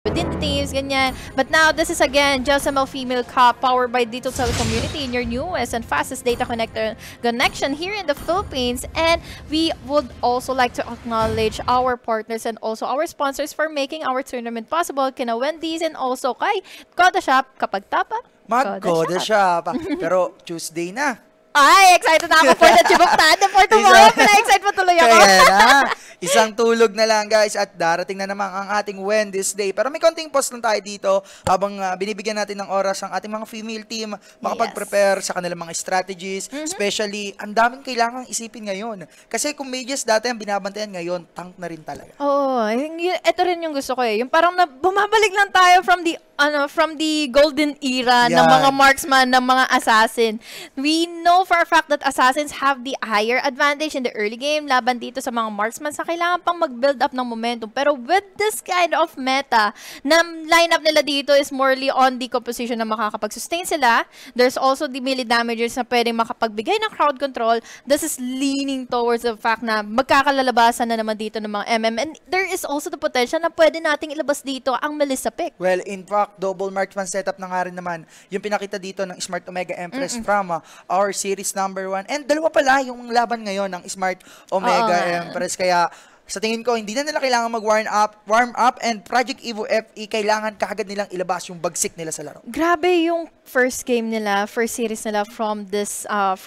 within the teams, ganyan. But now, this is again, JSML Female Cup powered by Dito Telecommunity in your newest and fastest data connection here in the Philippines. And we would also like to acknowledge our partners and also our sponsors for making our tournament possible. Kina Wendy's and also kay Koda Shop. Kapag tapa, Mag-Koda Shop. Pero Tuesday na. Ay, excited na ako for the Chibok Tandem for tomorrow. Pina-excite mo tuloy ako. Kaya na. Isang tulog na lang guys at darating na naman ang ating Wendy's Day. Pero may konting pause lang tayo dito habang binibigyan natin ng oras ang ating mga female team makapag-prepare sa kanilang mga strategies. Especially, ang daming kailangang isipin ngayon. Kasi kung Mages dati ang binabantayan ngayon, tank na rin talaga. Oo, ito rin yung gusto ko eh. Yung parang bumabalik lang tayo from the golden era ng mga marksman, ng mga assassin. We know for a fact that assassins have the higher advantage in the early game laban dito sa mga marksman sa kailangan pang mag-build up ng momentum. Pero with this kind of meta, na lineup nila dito is morely on the composition na makakapag-sustain sila. There's also the melee damagers na pwedeng makapagbigay ng crowd control. This is leaning towards the fact na magkakalalabasan na naman dito ng mga MM. And there is also the potential na pwede nating ilabas dito ang Melissa pick. Well, in fact, double marksman setup na nga rin naman yung pinakita dito ng Smart Omega Empress from our series number 1. And dalawa pala yung laban ngayon ng Smart Omega Empress. Kaya sa tingin ko, hindi na nila kailangan warm up and Project Evo FE kailangan kaagad nilang ilabas yung bagsik nila sa laro. Grabe yung first game nila, first series nila from this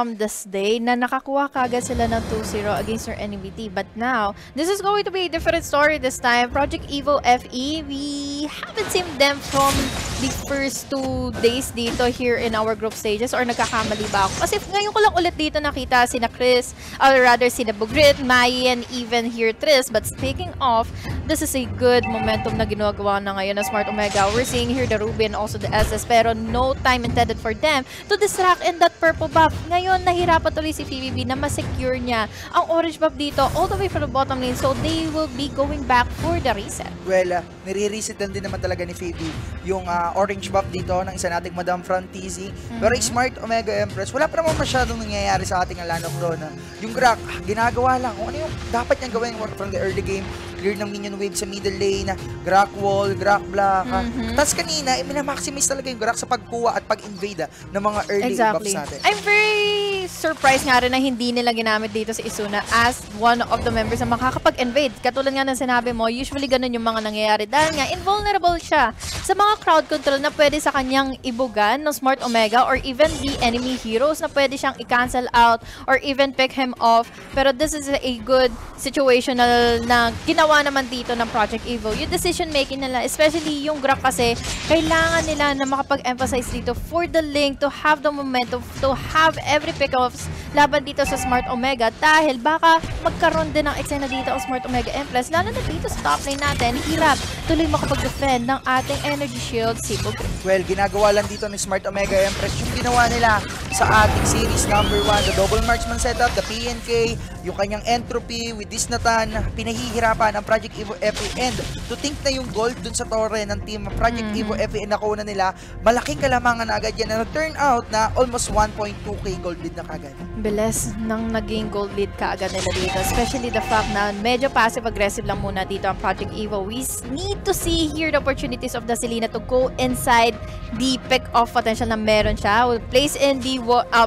day na nakakuha kaagad sila ng 2-0 against their NBT. But now, this is going to be a different story this time. Project Evo FE, we haven't seen them from the first 2 days dito here in our group stages, or nagkakamali ba ako? Kasi ngayon ko lang ulit dito nakita sina Chris, or rather sina Bugrit, Mai, and even here Tris. But speaking of, this is a good momentum na ginagawa na ngayon ng Smart Omega. We're seeing here the Ruby and also the SS, pero no time intended for them to distract in that purple buff. Ngayon, nahirapan tuloy si PBB na ma-secure niya ang orange buff dito all the way from the bottom lane, so they will be going back for the reset. Well, nire-reset din naman talaga ni Phoebe yung orange buff dito ng isa nating Madam Frontizi. Pero Smart Omega Empress, wala pa naman masyadong nangyayari sa ating lanok doon. Yung Grak, ginagawa lang kung ano yung dapat niyang gawin from the early game. Clear ng minion wave sa middle lane, Grak wall, Grak block. Tapos kanina, minamaximize talaga yung Grak sa pagkuha at pag-invade ng mga early buffs natin. I'm very surprised nga rin na hindi nila ginamit dito si Isuna as one of the members na makakapag-invade. Katulad nga ng sinabi mo, usually ganun yung mga nangyayari. Dahil nga, invulnerable siya sa mga crowd control na pwede sa kanyang ibugan ng Smart Omega or even the enemy heroes na pwede siyang i-cancel out or even pick him off. Pero this is a good situational na ginawa naman dito ng Project Evo. Yung decision making nila, especially yung Grak kasi, kailangan nila na makapag-emphasize dito for the link to have the momentum, to have every pick-offs laban dito sa Smart Omega dahil baka magkaroon din ng eksena dito ang Smart Omega Empress, lalo na dito sa top lane natin, hirap tuloy makapag-defend ng ating energy shield si Bugrit. Well, ginagawa lang dito ng Smart Omega Empress yung ginawa nila sa ating series number 1, the double marksman setup, the PNK, yung kanyang entropy with this Nathan, pinahihirapan ang Project Evo FE, and to think na yung gold dun sa torre ng team Project Evo FE na nakuha nila, malaking kalamangan na agad yan, na turn out na almost 1.2k gold lead na kagad. Bilis ng naging gold lead kaagad nila dito, especially the fact na medyo passive-aggressive lang muna dito ang Project Evo. We need to see here the opportunities of the Selena to go inside the pick-off potential na meron siya. We'll place in the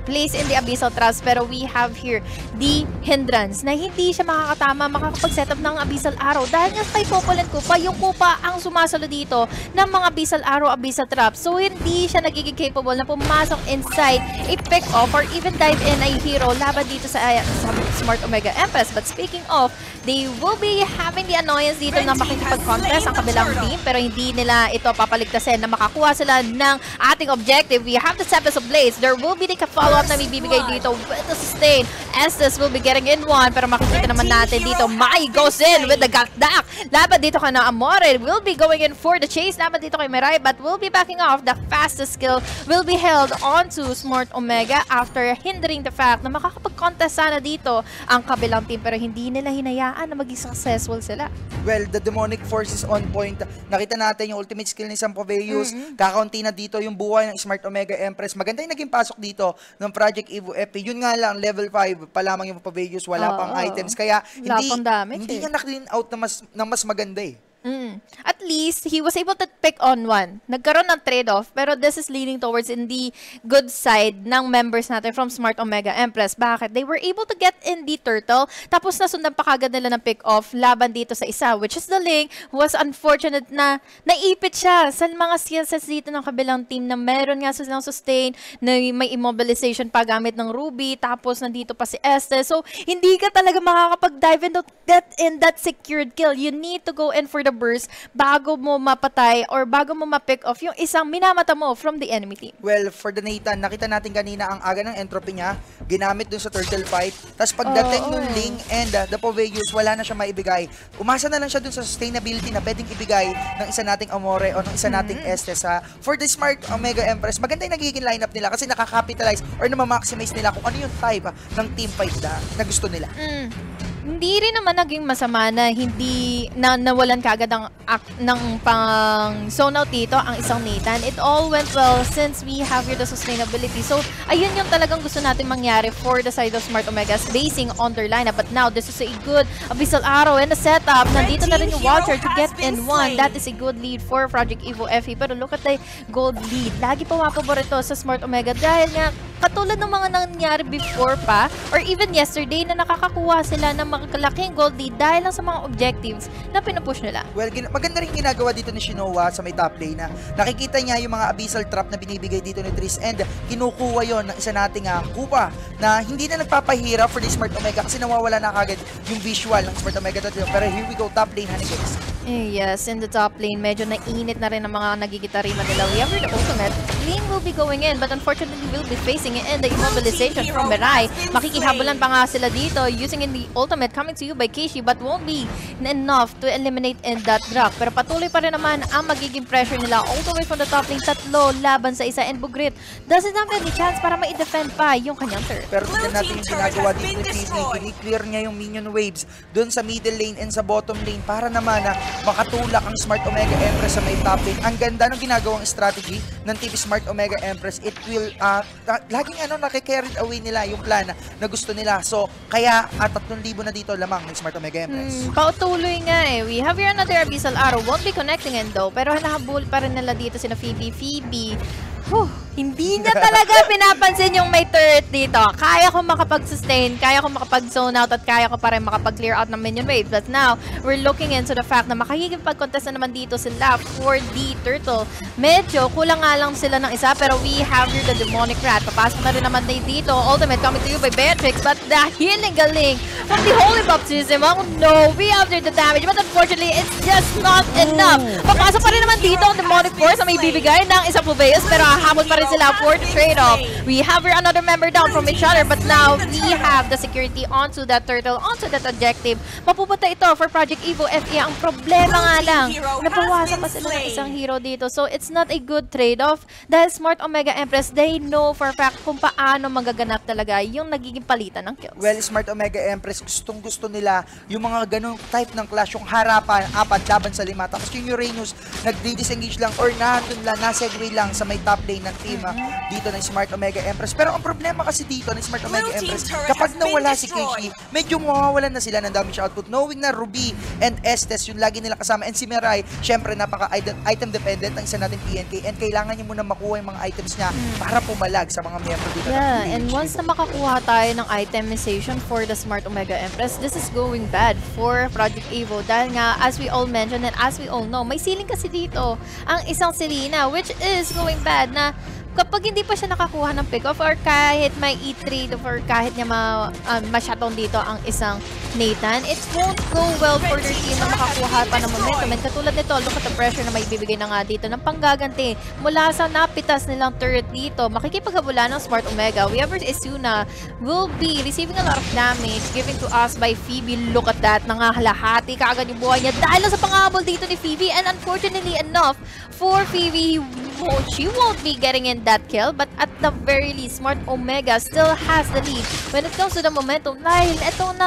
Abyssal Trust, pero we have here the hindrance na hindi siya makakatama, makakapag-setup ng Abyssal Arrow dahil nga kay Popol and Kupa, yung Kupa ang sumasalo dito ng mga Abyssal Arrow, Abyssal Trap. So hindi siya nagiging capable na pumasok inside a pick-off or even dive in a hero laban dito sa Smart Omega Empress. But speaking of, they will be having the annoyance dito na makikipag-contest ang kabilang team, pero hindi nila ito papaligtasin na makakuha sila ng ating objective. We have the Tempest of Blades. There will be the follow-up na bibigay dito with the sustain. Estes will be getting in one, pero makikita naman natin dito, Mai goes in with the Gatdak. Laban dito ka na Amore will be going in for the chase. Laban dito kay Mirai, but will be backing off. The fastest skill will be held onto Smart Omega after hindering the fact na makakapag-contest sana dito ang kabilang team, pero hindi nila hinayaan na maging successful sila. Well, the demonic force is on point. Nakita natin yung ultimate skill ni Sampoveus. Kakaunti na dito yung buhay ng Smart Omega Empress. Maganda yung naging pasok dito ng Project Evo FE. Yun nga lang, level 5 pa lamang yung Sampoveus. Wala pang items. Kaya hindi niya na-clean out na mas maganda eh. At at least he was able to pick on one. Nagkaroon ng trade-off, pero this is leaning towards in the good side ng members natin from Smart Omega Empress. Bakit? They were able to get in the turtle, tapos nasundan pa kagad nila ng pick-off laban dito sa isa, which is the Ling, who was unfortunate na naipit siya sa mga skillsets dito ng kabilang team na meron nga silang sustain, na may immobilization pa gamit ng Ruby, tapos nandito pa si Estes. So, hindi ka talaga makakapag-dive into get in that secured kill. You need to go in for the burst bago mo mapatay or bago mo ma-pick off yung isang minamata mo from the enemy team. Well, for the Nathan, nakita natin kanina ang aga ng entropy niya, ginamit dun sa turtle fight. Tapos pagdating nung Ling and the Poveus, wala na siya maibigay. Umasa na lang siya dun sa sustainability na pwedeng ibigay ng isa nating Amore o ng isa nating Estes. For the Smart Omega Empress, maganda yung nagiging lineup nila kasi nakakapitalize or namamaximize nila kung ano yung type ng team fight na gusto nila. Hindi rin naman naging masama na hindi na nawalan kagad ng pang zone out dito ang isang Nathan. It all went well since we have here the sustainability. So, ayun yung talagang gusto natin mangyari for the side of Smart Omegas basing on their lineup. But now, this is a good Abyssal Arrow and a setup. Nandito na rin yung Watcher to get in one. That is a good lead for Project Evo FE. Pero look at the gold lead. Lagi pumapabor ito sa Smart Omega dahil nga katulad ng mga nangyari before pa or even yesterday na nakakakuha sila ng makakalaking gold lead dahil lang sa mga objectives na pinupush nila. Well, maganda rin ginagawa dito ni Shinoa sa may top lane na nakikita niya yung mga abyssal trap na binibigay dito ni Tris and kinukuha yon ng isa nating Kupa na hindi na nagpapahirap for the Smart Omega kasi nawawala na kagad yung visual ng Smart Omega dito. Pero here we go, top lane, honey guys. Yes, in the top lane, medyo nainit na rin ang mga nagigitarima nila. We have the ultimate. Ling will be going in, but unfortunately will be facing it in the immobilization from Mirai. Makikihabulan pa nga sila dito using in the ultimate coming to you by Keishi, but won't be enough to eliminate in that drop. Pero patuloy pa rin naman ang magiging pressure nila all the way from the top lane. Tatlo laban sa isa, and Bugrit doesn't have any chance para ma-defend pa yung kanyang turret. Pero tignan natin yung ginagawa dito ni PV. Kini-clear niya yung minion waves dun sa middle lane and sa bottom lane para naman makatulak ang Smart Omega Empress sa may top lane. Ang ganda ng ginagawang strategy ng TV Smart Omega Empress. It will, laging nakikarried away nila yung plan na gusto nila. So, kaya 3,000 na dito lamang ng Smart Omega Empress. Pautuloy nga eh. We have here another Abyssal Arrow. Won't be connecting in though. Pero nahabul pa rin nila dito sina Phoebe. Hindi niya talaga pinapansin yung may turret dito. Kaya ko makapag-sustain, kaya ko makapag-zone out, at kaya ko pa rin makapag-clear out ng minion wave. But now, we're looking into the fact na makikipag-contest na naman dito sila for the turtle. Medyo kulang nga lang sila ng isa, pero we have here the demonic rat. Papasok na rin naman dito. Ultimate coming to you by Beatrix, but the healing galing from the holy baptism. Oh no, we have there the damage, but unfortunately, it's just not enough. Papasok pa rin naman dito ang demonic force na may bibigay ng isang Puveus, pero hahamon pa rin sila for the trade-off. We have here another member down from each other, but now we have the security onto that turtle, onto that objective. Mapupunta ito for Project Evo FE. Ang problema nga lang, nabawasan pa sila ng isang hero dito. So, it's not a good trade-off dahil Smart Omega Empress, they know for a fact kung paano magaganap talaga yung nagiging palitan ng kills. Well, Smart Omega Empress, gustong-gusto nila yung mga ganong type ng clash, yung harapan, 4 laban sa 5. Tapos yung Uranus, nag-disengage lang or nandun lang, nasegue lang sa may top lane ng team dito ng Smart Omega Empress. Pero ang problema kasi dito ng Smart Omega Empress, kapag nawala si Keishi, medyo mawawalan na sila ng damage output. Knowing na Ruby and Estes yung lagi nila kasama, and si Mirai, syempre napaka-item dependent ng isa natin PNK, and kailangan niya muna makuha yung mga items niya para pumalag sa mga member dito. Yeah, and once na makakuha tayo ng itemization for the Smart Omega Empress, this is going bad for Project Evo. Dahil nga, as we all mentioned and as we all know, may ceiling kasi dito ang isang Selena, which is going bad na kapag hindi pa siya nakakuha ng pick-off or kahit may e-trade or kahit niya ma-shutdown dito ang isang Nathan, it won't go well for their team na makakuha pa ng momentum. And katulad nito, look at the pressure na may bibigay na nga dito ng panggaganti mula sa napitas nilang turret dito. Makikipaghabula ng Smart Omega. We have Esuna will be receiving a lot of damage given to us by Phoebe. Look at that, nangahalahati kaagad yung buhay niya dahil sa panghabol dito ni Phoebe. And unfortunately enough for Phoebe, she won't be getting in that kill, but at the very least, Smart Omega still has the lead when it comes to the momentum. Dahil ito na naman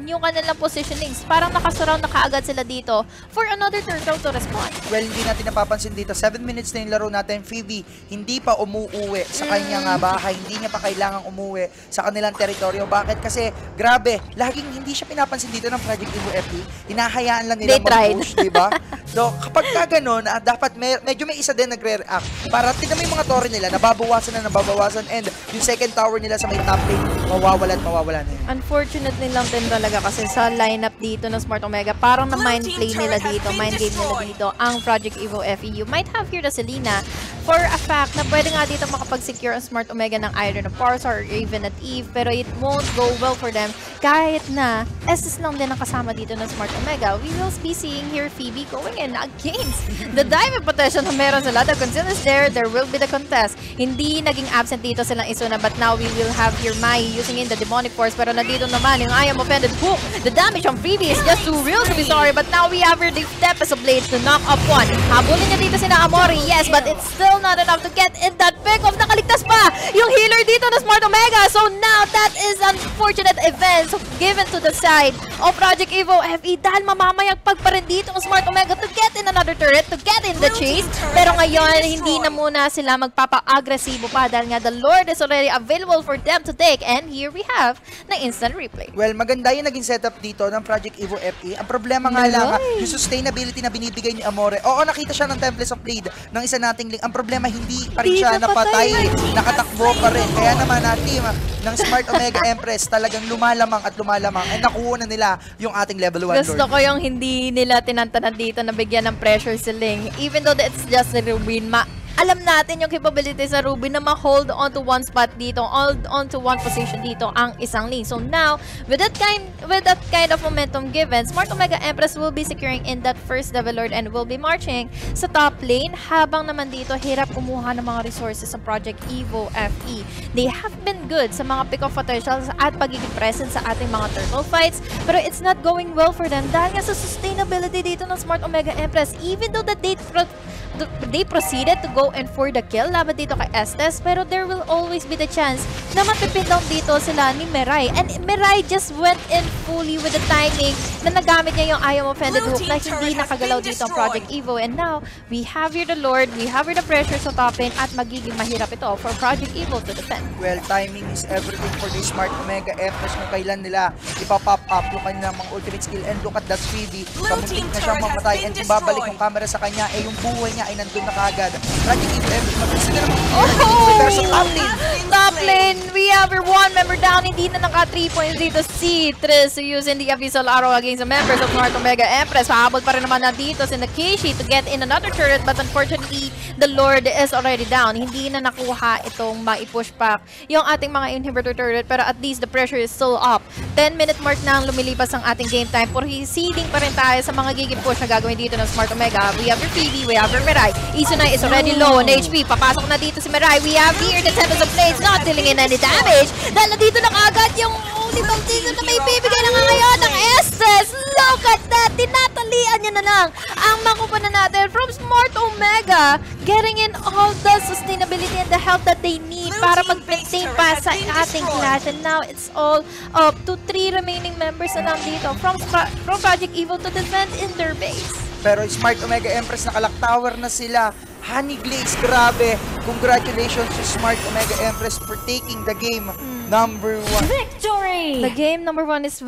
yung kanilang positionings. Parang nakasurround na kaagad sila dito for another turtle to respond. Well, hindi natin napapansin dito. 7 minutes na yung laro natin. Phoebe, hindi pa umuuwi sa kanyang bahay. Hindi niya pa kailangang umuwi sa kanilang teritoryo. Bakit? Kasi, grabe, laging hindi siya pinapansin dito ng Project Evo FE. Hinahayaan lang nila mag-push, di ba? So, kapag ka ganun, dapat medyo may isa din nagre-react. Para tignan mo yung mga torre nila, nababawasan and yung second tower nila sa may top lane, mawawala na yun. Unfortunately lang din talaga kasi sa lineup dito ng Smart Omega, parang na mind play nila dito, mind game nila dito, ang Project Evo FE. You might have here the Selena for a fact na pwede nga dito makapag-secure ang Smart Omega ng either na Parsa or even at Eve, pero it won't go well for them kahit na SS lang din ang kasama dito ng Smart Omega. We will be seeing here Phoebe going in against the diamond potential na meron sila. The consent is there will be the contest. Hindi naging absent dito silang Isuna, but now we will have here Mai using in the demonic force, pero nandito naman yung I am offended hook. The damage on Phoebe is just too real to be sorry, but now we have here the Tempest of Blades to knock up one. Habulin niya dito sina Amori, yes, but it's still not enough to get in that pick of nakaligtas pa yung healer dito na Smart Omega. So now that is unfortunate events given to the side of Project Evo FE dahil mamamayagpag pa rin dito ng Smart Omega to get in another turret, to get in the chase. Pero ngayon, hindi na muna sila magpapa-agresibo pa dahil nga the Lord is already available for them to take, and here we have na instant replay. Well, maganda yung naging setup dito ng Project Evo FE. Ang problema nga lang, yung sustainability na binibigay ni Amore. Oo, nakita siya ng Tempest of Blade ng isa nating link. Ang problema, hindi pa rin siya napatay. Nakatakbo pa rin. Kaya naman team ng Smart Omega Empress talagang lumalamang and nakuha na nila yung ating level 1 Lord. Gusto ko yung hindi nila tinantanan dito na bigyan ng pressure si Ling. Even though it's just a Rubin, alam natin yung capability sa Rubin na ma-hold on to one spot dito, hold on to one position dito ang isang Ling. So now, with that kind of momentum given, Smart Omega Empress will be securing in that first Devil Lord and will be marching sa top lane, habang naman dito hirap kumuha ng mga resources sa Project Evo FE. They have been good sa mga pick-off potentials at pagiging present sa ating mga turtle fights, pero it's not going well for them dahil nga sa sustainability dito ng Smart Omega Empress. Even though that they proceeded to go and for the kill laban dito kay Estes, pero there will always be the chance na matipid down dito sila ni Mirai, and Mirai just went in fully with the timing na nagamit niya yung I am offended hook na hindi nakagalaw dito ang Project Evo, and now we have here the Lord, we have here the pressure sa top lane at magiging mahirap ito for Project Evo to defend. Well, timing is everything for the Smart Omega Empress kung kailan nila ipapop up yung kanilang mga ultimate skill, and look at that Phoebe, kamuntik na siyang mamatay, and kung babalik yung camera sa kanya, yung buhay niya ay nandun na kaagad. Project Evo Empress, mag-isip na naman prepare sa top lane. Top lane, we have your one member down, hindi na naka 3 points dito si Triss using the Abyssal Arrow against the members of Smart Omega Empress. Pahabol pa rin naman na dito si Nakishi to get in another turret, but unfortunately, the Lord is already down. Hindi na nakuha itong ma-push back yung ating mga inhibitor turret, pero at least the pressure is still up. 10-minute mark na ang lumilipas ang ating game time. Proceeding pa rin tayo sa mga gigi-push na gagawin dito ng Smart Omega. We have your Phoebe, we have your Mirai. Izunai is already low on HP. Papasok na dito si Mirai. We have here the Tempest of Blades not dealing in any damage. Dahil na dito na kaagad yung only foundation na may bibigay na nga ngayon ng Estes. Look at that! Tinatalian niya na lang ang makukunan natin from Smart Omega, getting in all the sustainability and the health that they need para mag-maintain pa sa ating clash. And now it's all up to 3 remaining members na lang dito from Project Evo to defend in their base. Pero Smart Omega Empress, nakalak tower na sila. Honey Glaze, grabe. Congratulations to Smart Omega Empress for taking the game number 1. Victory! The game number 1 is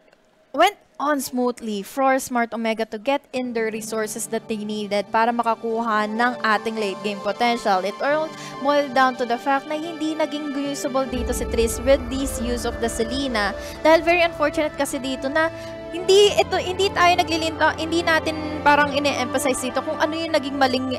went on smoothly for Smart Omega to get in the resources that they needed para makakuha ng ating late game potential. It all boiled down to the fact na hindi naging usable dito si Triss with this use of the Selena. Dahil very unfortunate kasi dito na hindi tayo naglilinta, hindi natin parang ine-emphasize dito kung ano yung naging maling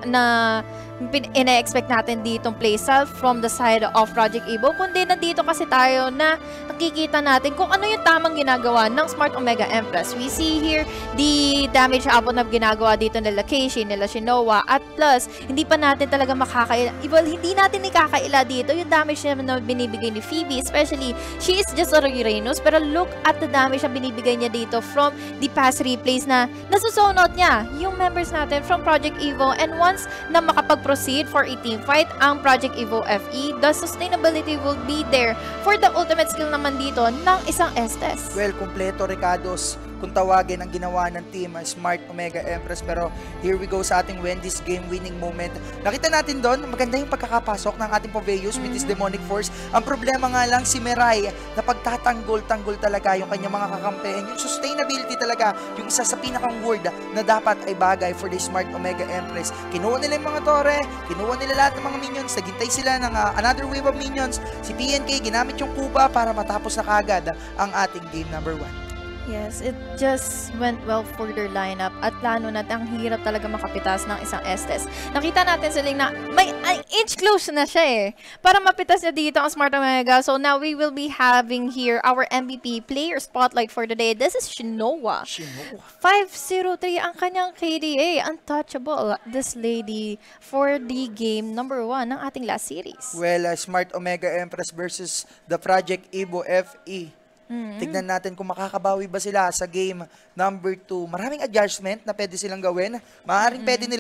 ine-expect natin ditong playstyle from the side of Project Evo, kundi nandito kasi tayo na nakikita natin kung ano yung tamang ginagawa ng Smart Omega Empress. We see here the damage abot na ginagawa dito nila Keishi, nila Shinoa, at plus, hindi pa natin talaga hindi natin ikakaila dito yung damage na binibigay ni Phoebe, especially, she is just a Uranus, pero look at the damage na binibigay niya niya dito from the past replays na nasusunod niya yung members natin from Project Evo. And once na makapag-proceed for a team fight ang Project Evo FE, the sustainability will be there for the ultimate skill naman dito ng isang Estes. Well, kumpleto Ricardos kung tawagin ang ginawa ng team Smart Omega Empress. Pero here we go sa ating Wendy's game winning moment. Nakita natin doon, maganda yung pagkakapasok ng ating Poveus with his demonic force. Ang problema nga lang si Mirai na pagtatanggol-tanggol talaga yung kanyang mga kakampi. And yung sustainability talaga, yung isa sa pinakang word na dapat ay bagay for the Smart Omega Empress. Kinuha nila yung mga tore, kinuha nila lahat ng mga minions, naghintay sila ng another wave of minions. Si PNK ginamit yung Kuba para matapos na kagad ang ating game number 1. Yes, it just went well for their lineup at lalo na ang hirap talaga makapitas ng isang Estes. Nakita natin sa link na may inch close na siya para mapitas niya dito ang Smart Omega. So now we will be having here our MVP player spotlight for the day. This is Shinoa. 503 ang kanyang KDA. Untouchable, this lady for the game number 1 ng ating last series. Well, Smart Omega Empress versus the Project Evo FE. Tignan natin kung makakabawi ba sila sa game number 2. Maraming adjustment na pwede silang gawin. Maaaring pwede nila